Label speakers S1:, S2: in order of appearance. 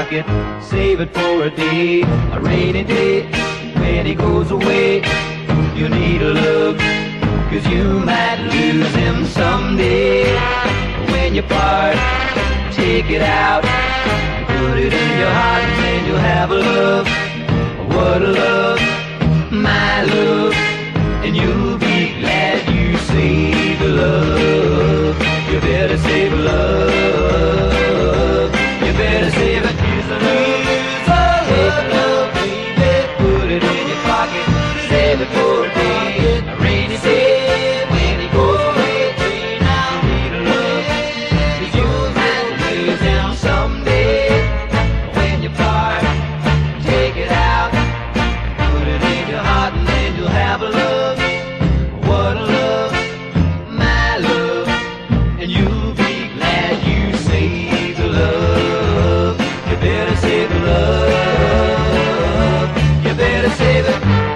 S1: pocket, save it for a day, a rainy day. When he goes away, you need a look, 'cause you might lose him someday. When you part, take it out, put it in your heart, and then you'll have a love. What a love, my love, and you'll be glad you saved the love. You better save love. You better save it. Use a love, save a love, baby. Put it in your pocket, save it for a day, a rainy day. When he goes away, now you need a love, 'cause you might lose him someday. When you part, take it out, put it in your heart, and then you'll have a love. What a love, my love, and you'll be glad you saved the love. You better save the love. You better save it.